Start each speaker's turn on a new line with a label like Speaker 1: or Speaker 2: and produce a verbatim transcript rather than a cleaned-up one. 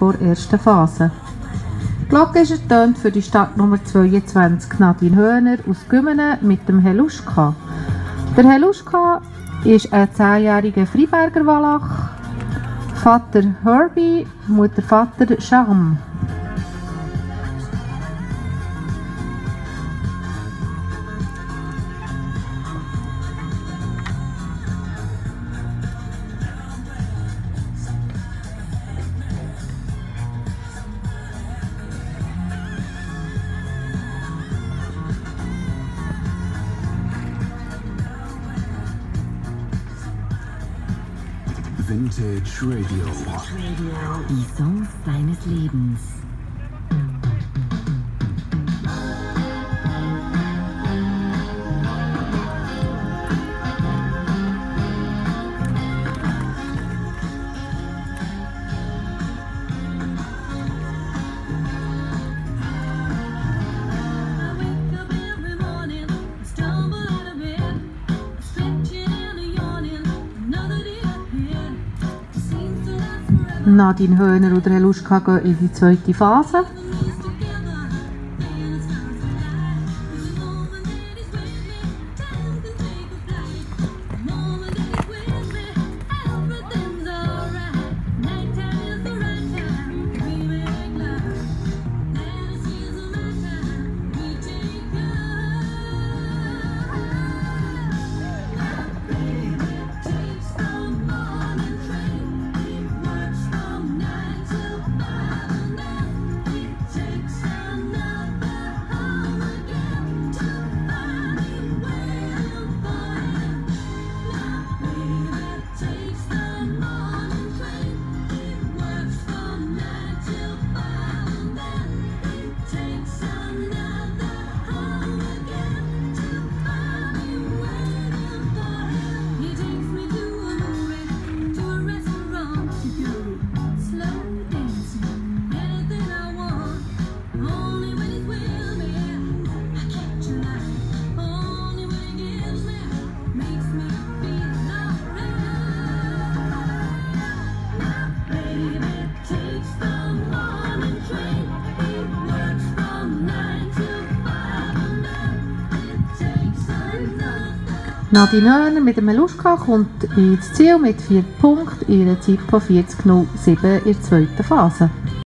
Speaker 1: vor der ersten Phase. Die Glocke ist ertönt für die Startnummer zweiundzwanzig Nadine Höhner aus Gümene mit dem Heluschka. Der Heluschka ist ein zehnjähriger Freiberger Wallach. Vater Herbie, Mutter Vater Charme.
Speaker 2: Vintage Radio.
Speaker 3: Die Songs deines Lebens.
Speaker 1: Nadine Höhner und Heluschka gehen in die zweite Phase. Nadine Höhner mit dem Heluschka kommt ins Ziel mit vier Punkten in einer Zeit von vierzig Komma null sieben in der zweiten Phase.